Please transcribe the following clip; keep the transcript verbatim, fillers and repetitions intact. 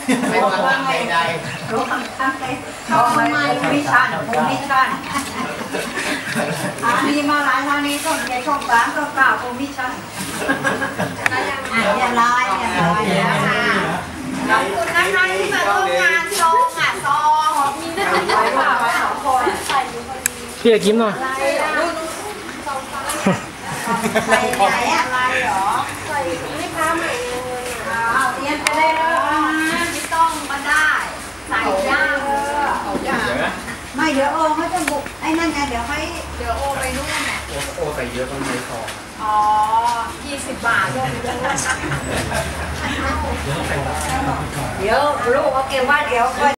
ไม่ว่าใดๆรู้คำทักเลยเข้ามาวิชาภูมิชันอันนี้มาหลายท่านี้ต้องใจช่องสามต้องกล่าวภูมิชันอ่ะอย่าลายอย่าลายแล้วค่ะขอบคุณนะคะที่มาร่วมงานซองอ่ะซองมีได้ถึงร้อยกว่าร้อยสองคนใส่อยู่พอดีพี่อยากกินหน่อยใส่ไหนอะไรหรอใส่ไม่ค้าใหม่เลยอ่ะเอาเตรียมจะได้แล้วไม่ต้องมาได้ใส่ย่างเอาย่างไม่เดี๋ยวโอเขาจะบุกไอ้นั่นไงเดี๋ยวให้เดี๋ยวโอไปนู่นไงโอโอใส่เยอะต้องใช้ซองอ๋อยี่สิบบาทด้วยเดี๋ยวลูกเอาเก็บไว้เดี๋ยว